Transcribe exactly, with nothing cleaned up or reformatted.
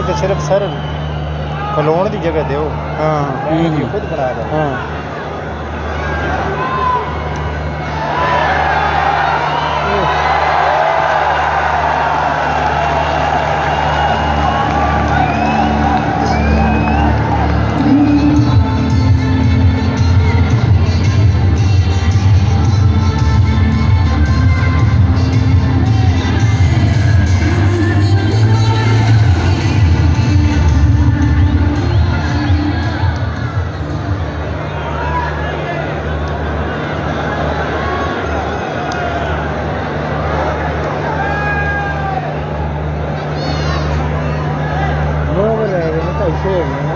तो सिर्फ सर खलोण की जगह दो। हाँ खुद बनाया। हाँ no, pero no está diciendo,